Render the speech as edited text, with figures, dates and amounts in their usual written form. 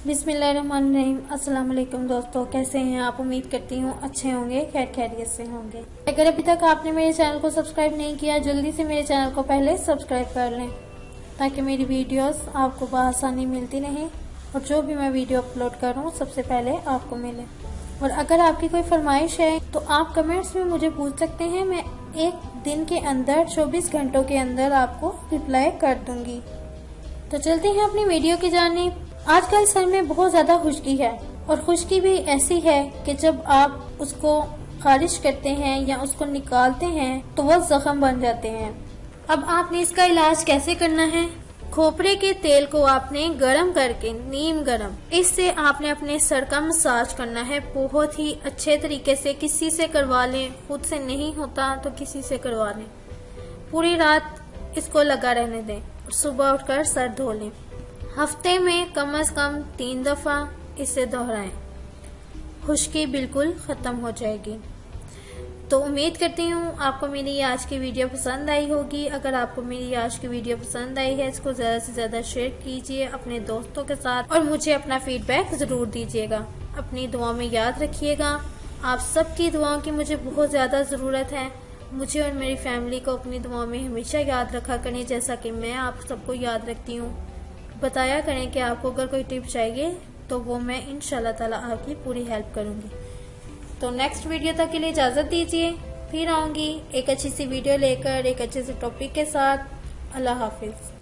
बिस्मिल्लाहिर्रहमानिर्रहीम। अस्सलाम वालेकुम दोस्तों, कैसे हैं आप? उम्मीद करती हूँ अच्छे होंगे, खैर खैरियत से होंगे। अगर अभी तक आपने मेरे चैनल को सब्सक्राइब नहीं किया, जल्दी से मेरे चैनल को पहले सब्सक्राइब कर लें ताकि मेरी वीडियोस आपको बआसानी मिलती रहें और जो भी मैं वीडियो अपलोड करूँ सबसे पहले आपको मिले। और अगर आपकी कोई फरमाइश है तो आप कमेंट्स में मुझे पूछ सकते हैं, मैं एक दिन के अंदर 24 घंटों के अंदर आपको रिप्लाई कर दूंगी। तो चलते हैं अपनी वीडियो की जानिब। आजकल सर में बहुत ज्यादा खुश्की है और खुश्की भी ऐसी है कि जब आप उसको खारिज करते हैं या उसको निकालते हैं तो वो जख्म बन जाते हैं। अब आपने इसका इलाज कैसे करना है? खोपरे के तेल को आपने गरम करके, नीम गरम, इससे आपने अपने सर का मसाज करना है बहुत ही अच्छे तरीके से। किसी से करवा लें, खुद से नहीं होता तो किसी से करवा लें। पूरी रात इसको लगा रहने दें और सुबह उठकर सर धो लें। हफ्ते में कम से कम 3 दफा इसे दोहराएं, खुश्की बिल्कुल खत्म हो जाएगी। तो उम्मीद करती हूँ आपको मेरी आज की वीडियो पसंद आई होगी। अगर आपको मेरी आज की वीडियो पसंद आई है, इसको ज्यादा से ज्यादा शेयर कीजिए अपने दोस्तों के साथ और मुझे अपना फीडबैक जरूर दीजिएगा। अपनी दुआ में याद रखिएगा। आप सबकी दुआओं की मुझे बहुत ज्यादा जरूरत है। मुझे और मेरी फैमिली को अपनी दुआ में हमेशा याद रखा करें, जैसा कि मैं आप सबको याद रखती हूँ। बताया करें कि आपको अगर कोई टिप चाहिए तो वो मैं इंशाल्लाह ताला आपकी पूरी हेल्प करूंगी। तो नेक्स्ट वीडियो तक के लिए इजाजत दीजिए, फिर आऊंगी एक अच्छी सी वीडियो लेकर, एक अच्छे से टॉपिक के साथ। अल्लाह हाफिज।